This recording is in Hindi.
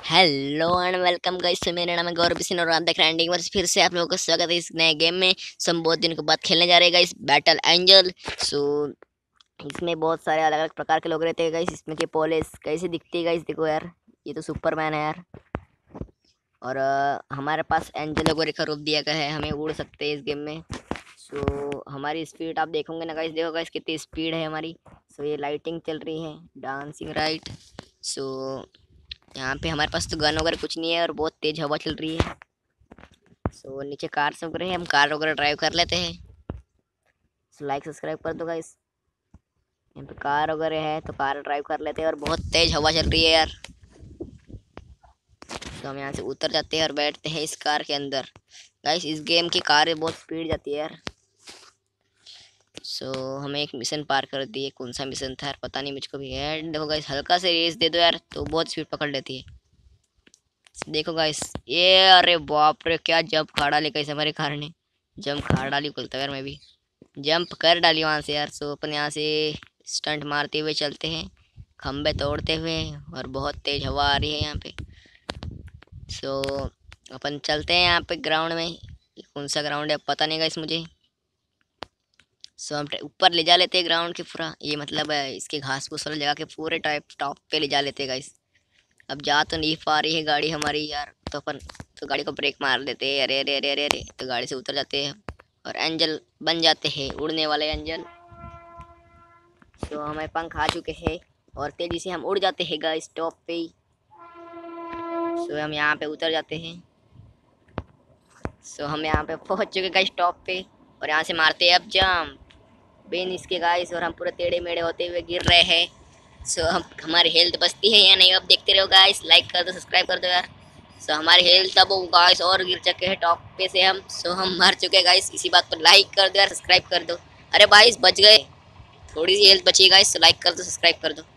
Hello and welcome guys. तो मेरा नाम है गौरव सिंह और आप देख रहे हैं एंडिंग वर्स। फिर से आप लोगों का स्वागत है इस नए गेम में। सो हम बहुत दिनों के बाद खेलने जा रहे हैं गाइस बैटल एंजल। सो इसमें बहुत सारे अलग अलग प्रकार के लोग रहते हैं गाइस। इसमें के पोलिस कैसे दिखती है गाइस, देखो यार, ये तो सुपरमैन है यार। और हमारे पास एंजल वगैरह का रूप दिया गया है, हमें उड़ सकते हैं इस गेम में। सो हमारी स्पीड आप देखोगे ना गाइस, देखो गाइस कितनी स्पीड है हमारी। सो ये लाइटिंग चल रही है, डांसिंग राइट। सो यहाँ पे हमारे पास तो गन वगैरह कुछ नहीं है और बहुत तेज हवा चल रही है। सो नीचे कार सब वगैरह है, हम कार वगैरह ड्राइव कर लेते हैं। सो लाइक सब्सक्राइब कर दो गाइस। यहाँ पे कार वगैरह है तो कार ड्राइव कर लेते हैं और बहुत तेज हवा चल रही है यार। तो हम यहाँ से उतर जाते हैं और बैठते हैं इस कार के अंदर। गाइस इस गेम की कार बहुत स्पीड जाती है यार। सो हमें एक मिशन पार कर दिए, कौन सा मिशन था यार पता नहीं मुझको भी है। देखो गाइस हल्का से रेस दे दो यार तो बहुत स्पीड पकड़ लेती है। देखो गाइस ये, अरे बाप रे क्या जंप खा डाली गाइस हमारे कार ने। जंप खा डाली बोलता यार, मैं भी जंप कर डाली वहां से यार। सो अपन यहाँ से स्टंट मारते हुए चलते हैं, खंबे तोड़ते हुए। और बहुत तेज हवा आ रही है यहाँ पे। सो अपन चलते हैं यहाँ पे ग्राउंड में। ये कौन सा ग्राउंड है पता नहीं गाइस मुझे। सो हम ऊपर ले जा लेते हैं ग्राउंड के पूरा, ये मतलब इसके घास फूस वाली जगह के पूरे टाइप टॉप पे ले जा लेते हैं गाइस। अब जा तो नहीं पा रही है गाड़ी हमारी यार, तो अपन तो गाड़ी को ब्रेक मार देते हैं। अरे अरे अरे अरे अरे, तो गाड़ी से उतर जाते हैं और एंजल बन जाते हैं, उड़ने वाले एंजल। तो हमें पंख आ चुके हैं और तेजी से हम उड़ जाते हैं गाइस टॉप पे ही। सो हम यहाँ पे उतर जाते हैं। सो हम यहाँ पे पहुँच चुके गाइस टॉप पे और यहाँ से मारते हैं अब जंप बिन इसके गाइस। और हम पूरे टेढ़े मेढ़े होते हुए गिर रहे हैं। सो हम हमारी हेल्थ बचती है या नहीं अब देखते रहो गाइस, लाइक कर दो सब्सक्राइब कर दो यार। सो हमारी हेल्थ अब गाइस और गिर चुके हैं टॉप पे से हम। सो हम मर चुके हैं गाइस, इसी बात पर लाइक कर दो यार, सब्सक्राइब कर दो। अरे गाइस बच गए, थोड़ी सी हेल्थ बची है गाइस, तो लाइक कर दो सब्सक्राइब कर दो।